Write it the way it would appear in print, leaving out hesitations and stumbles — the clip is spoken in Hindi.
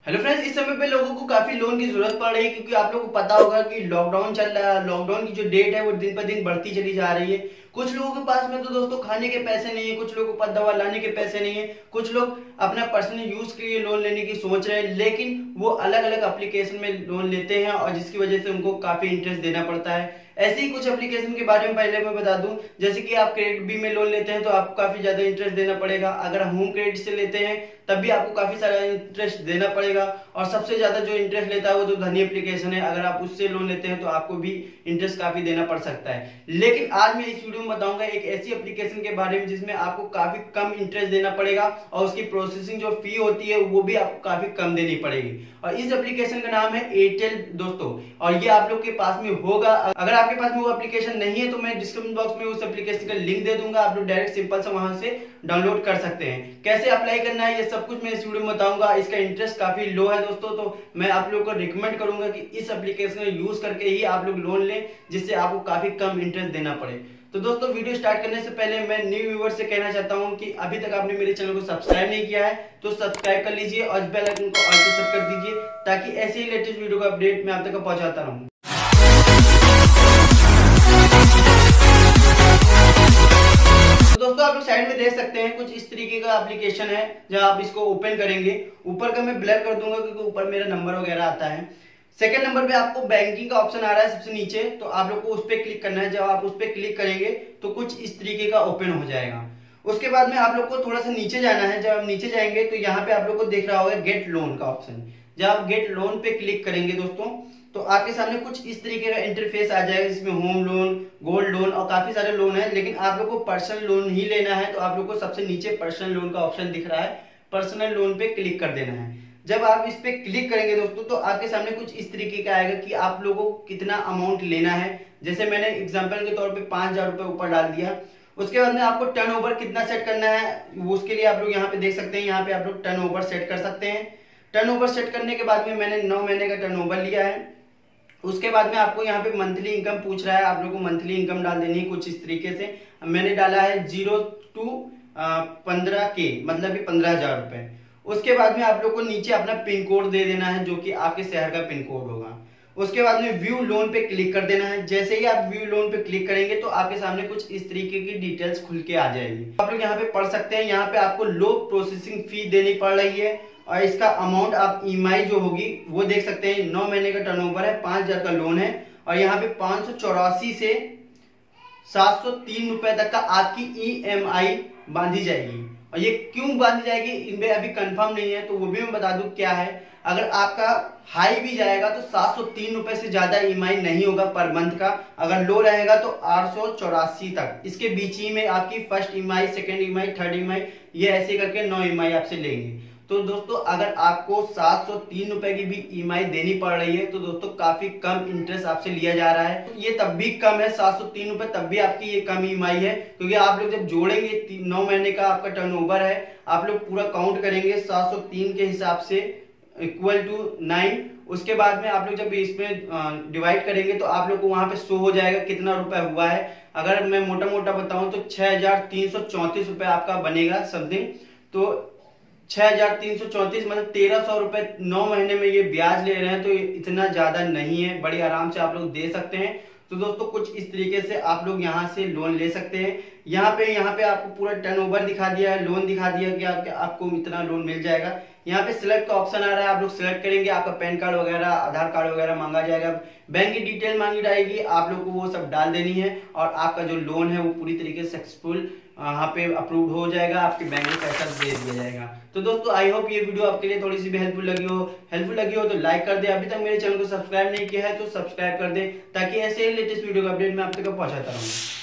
हेलो फ्रेंड्स, इस समय पे लोगों को काफी लोन की जरूरत पड़ रही है क्योंकि आप लोगों को पता होगा कि लॉकडाउन चल रहा है। लॉकडाउन की जो डेट है वो दिन पर दिन बढ़ती चली जा रही है। कुछ लोगों के पास में तो दोस्तों खाने के पैसे नहीं है, कुछ लोगों के पास दवा लाने के पैसे नहीं है, कुछ लोग अपना पर्सनल यूज के लिए लोन लेने की सोच रहे हैं, लेकिन वो अलग अलग एप्लीकेशन में लोन लेते हैं और जिसकी वजह से उनको काफी इंटरेस्ट देना पड़ता है। ऐसे ही कुछ एप्लीकेशन के बारे में पहले मैं बता दूं, जैसे कि आप क्रेडिट बी में लोन लेते हैं तो आपको काफी ज्यादा इंटरेस्ट देना पड़ेगा। अगर होम क्रेडिट से लेते हैं तब भी आपको काफी सारा इंटरेस्ट देना पड़ेगा और सबसे ज्यादा जो इंटरेस्ट लेता है वो तो धनी एप्लीकेशन है। अगर आप उससे लोन लेते हैं तो आपको भी इंटरेस्ट काफी देना पड़ सकता है। लेकिन आज मैं इस वीडियो में बताऊंगा एक ऐसी एप्लीकेशन के बारे में जिसमें आपको काफी कम इंटरेस्ट देना पड़ेगा और उसकी प्रोसेसिंग जो फी होती है वो भी आपको काफी कम देनी पड़ेगी। और इस एप्लीकेशन का नाम है एयरटेल दोस्तों, और ये आप लोग के पास में होगा। अगर आपके पास में वो एप्लीकेशन नहीं है तो मैं डिस्क्रिप्शन बॉक्स में उस एप्लीकेशन का लिंक दे दूंगा, आप लोग डायरेक्ट सिंपल से वहां से डाउनलोड कर सकते हैं। कैसे अप्लाई करना है ये सब कुछ मैं इस वीडियो में बताऊंगा। इसका इंटरेस्ट काफी लो है दोस्तों, तो मैं आप लोगों को रिकमेंड करूंगा कि इस एप्लीकेशन का यूज करके ही आप लोग लोन लें, जिससे आपको काफी कम इंटरेस्ट देना पड़े। तो दोस्तों वीडियो स्टार्ट करने से पहले मैं न्यू व्यूअर से कहना चाहता हूं कि अभी तक आपने मेरे चैनल को सब्सक्राइब नहीं किया है तो सब्सक्राइब कर लीजिए और बेल आइकन को ऑल पे सेट कर दीजिए ताकि ऐसे ही लेटेस्ट वीडियो का अपडेट मैं आप तक पहुंचाता रहूं। दोस्तों आप लोग साइड में देख सकते हैं कुछ इस तरीके का एप्लीकेशन है। जब आप इसको ओपन करेंगे, ऊपर का मैं ब्लर कर दूंगा क्योंकि ऊपर मेरा नंबर वगैरह आता है। सेकंड नंबर पे आपको बैंकिंग का ऑप्शन आ रहा है सबसे नीचे, तो आप लोग को उस पर क्लिक करना है। जब आप उस पर क्लिक करेंगे तो कुछ इस तरीके का ओपन हो जाएगा। उसके बाद में आप लोग को थोड़ा सा नीचे जाना है। जब आप नीचे जाएंगे तो यहाँ पे आप लोग को दिख रहा होगा गेट लोन का ऑप्शन। जब आप गेट लोन पे क्लिक करेंगे दोस्तों तो आपके सामने कुछ इस तरीके का इंटरफेस आ जाएगा, जिसमें होम लोन, गोल्ड लोन और काफी सारे लोन है। लेकिन आप लोग को पर्सनल लोन ही लेना है तो आप लोग को सबसे नीचे पर्सनल लोन का ऑप्शन दिख रहा है, पर्सनल लोन पे क्लिक कर देना है। जब आप इस पे क्लिक करेंगे दोस्तों तो आपके सामने कुछ इस तरीके का आएगा कि आप लोगों को कितना अमाउंट लेना है। जैसे मैंने एग्जांपल के तौर पे 5,000 रुपए ऊपर डाल दिया। उसके बाद में आपको टर्नओवर कितना सेट करना है उसके लिए आप लोग यहाँ पे देख सकते हैं। यहाँ पे आप लोग टर्नओवर सेट कर सकते हैं। टर्नओवर सेट करने के बाद में मैंने 9 महीने का टर्नओवर लिया है। उसके बाद में आपको यहाँ पे मंथली इनकम पूछ रहा है, आप लोगों को मंथली इनकम डाल देनी है कुछ इस तरीके से। मैंने डाला है 0 to 15K, मतलब 15,000 रुपए। उसके बाद में आप लोग को नीचे अपना पिन कोड दे देना है जो कि आपके शहर का पिन कोड होगा। उसके बाद में व्यू लोन पे क्लिक कर देना है। जैसे ही आप व्यू लोन पे क्लिक करेंगे तो आपके सामने कुछ इस तरीके की डिटेल्स खुल के आ जाएगी। आप लोग यहाँ पे पढ़ सकते हैं। यहाँ पे आपको लो प्रोसेसिंग फी देनी पड़ रही है और इसका अमाउंट आप ईएमआई जो होगी वो देख सकते हैं। 9 महीने का टर्नओवर है, 5,000 का लोन है और यहाँ पे 584 से 703 रुपए तक का आपकी ईएमआई बांधी जाएगी। और ये क्यों बांधी जाएगी इनमें अभी कंफर्म नहीं है, तो वो भी मैं बता दूं क्या है। अगर आपका हाई भी जाएगा तो 703 रुपए से ज्यादा ईएमआई नहीं होगा पर मंथ का। अगर लो रहेगा तो 884 तक, इसके बीच ही में आपकी first EMI, second EMI, third EMI, ये ऐसे करके 9 ईएमआई आपसे लेंगे। तो दोस्तों अगर आपको 703 रुपए की भी ईएमआई देनी पड़ रही है तो दोस्तों काफी कम इंटरेस्ट आपसे लिया जा रहा है। तो ये तब भी कम है, 703 रुपए तब भी आपकी ये कम ईएमआई है, क्योंकि आप लोग जब जोड़ेंगे 9 महीने का आपका टर्नओवर है, आप लोग पूरा काउंट करेंगे 703 के हिसाब से इक्वल टू 9। उसके बाद में आप लोग जब इसमें डिवाइड करेंगे तो आप लोग को वहां पे शो हो जाएगा कितना रुपए हुआ है। अगर मैं मोटा मोटा बताऊं तो 6,334 रुपए आपका बनेगा समथिंग। तो 6,334 मतलब 1,300 रुपए 9 महीने में ये ब्याज ले रहे हैं, तो इतना ज्यादा नहीं है, बड़ी आराम से आप लोग दे सकते हैं। तो दोस्तों कुछ इस तरीके से आप लोग यहाँ से लोन ले सकते हैं। यहाँ पे आपको पूरा टर्नओवर दिखा दिया है, लोन दिखा दिया कि आपको इतना लोन मिल जाएगा। यहाँ पे सिलेक्ट का ऑप्शन आ रहा है, आप लोग सिलेक्ट करेंगे, आपका पैन कार्ड वगैरह, आधार कार्ड वगैरह मांगा जाएगा, बैंक की डिटेल मांगी जाएगी, आप लोग को वो सब डाल देनी है और आपका जो लोन है वो पूरी तरीके से सक्सेसफुल यहाँ पे अप्रूव हो जाएगा, आपके बैंक में पैसा दे दिया जाएगा। तो दोस्तों आई होप ये वीडियो आपके लिए थोड़ी सी भी हेल्पफुल लगी हो तो लाइक कर दे। अभी तक मेरे चैनल को सब्सक्राइब नहीं किया है तो सब्सक्राइब कर दे ताकि ऐसे लेटेस्ट वीडियो का अपडेट मैं आप तक पहुंचाता रहूँ।